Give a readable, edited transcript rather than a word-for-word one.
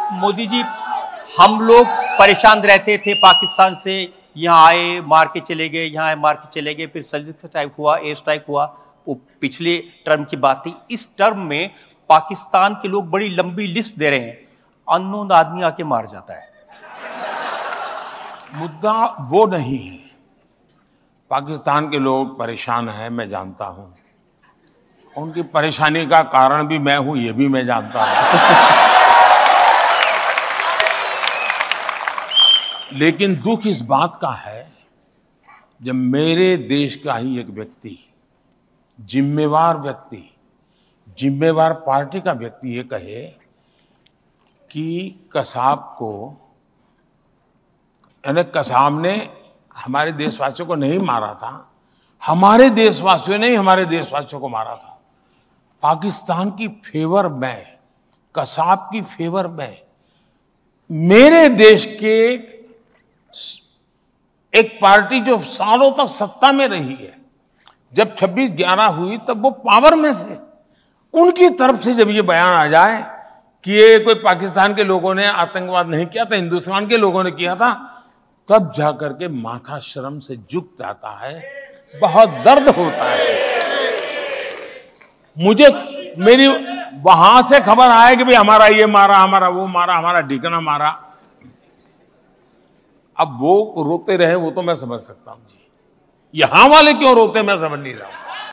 मोदी जी, हम लोग परेशान रहते थे पाकिस्तान से, यहाँ आए मार के चले गए, यहाँ आए मार के चले गए, फिर सर्जिकल स्ट्राइक हुआ, एयर स्ट्राइक हुआ, वो पिछले टर्म की बात थी। इस टर्म में पाकिस्तान के लोग बड़ी लंबी लिस्ट दे रहे हैं, अननोन आदमी आके मार जाता है। मुद्दा वो नहीं है। पाकिस्तान के लोग परेशान हैं, मैं जानता हूं। उनकी परेशानी का कारण भी मैं हूं, ये भी मैं जानता हूं। लेकिन दुख इस बात का है, जब मेरे देश का ही एक व्यक्ति, जिम्मेवार व्यक्ति, जिम्मेवार पार्टी का व्यक्ति ये कहे कि कसाब को, यानी कसाब ने हमारे देशवासियों को नहीं मारा था, हमारे देशवासियों ने ही हमारे देशवासियों को मारा था। पाकिस्तान की फेवर में, कसाब की फेवर में, मेरे देश के एक पार्टी जो सालों तक सत्ता में रही है, जब 26/11 हुई तब वो पावर में थे, उनकी तरफ से जब ये बयान आ जाए कि ये कोई पाकिस्तान के लोगों ने आतंकवाद नहीं किया था, हिंदुस्तान के लोगों ने किया था, तब जाकर के माथा शर्म से झुक जाता है, बहुत दर्द होता है। मुझे मेरी वहां से खबर आए कि भाई हमारा ये मारा, हमारा वो मारा, हमारा ठिकाना मारा। अब वो रोते रहे, वो तो मैं समझ सकता हूं जी। यहां वाले क्यों रोते मैं समझ नहीं रहा हूं।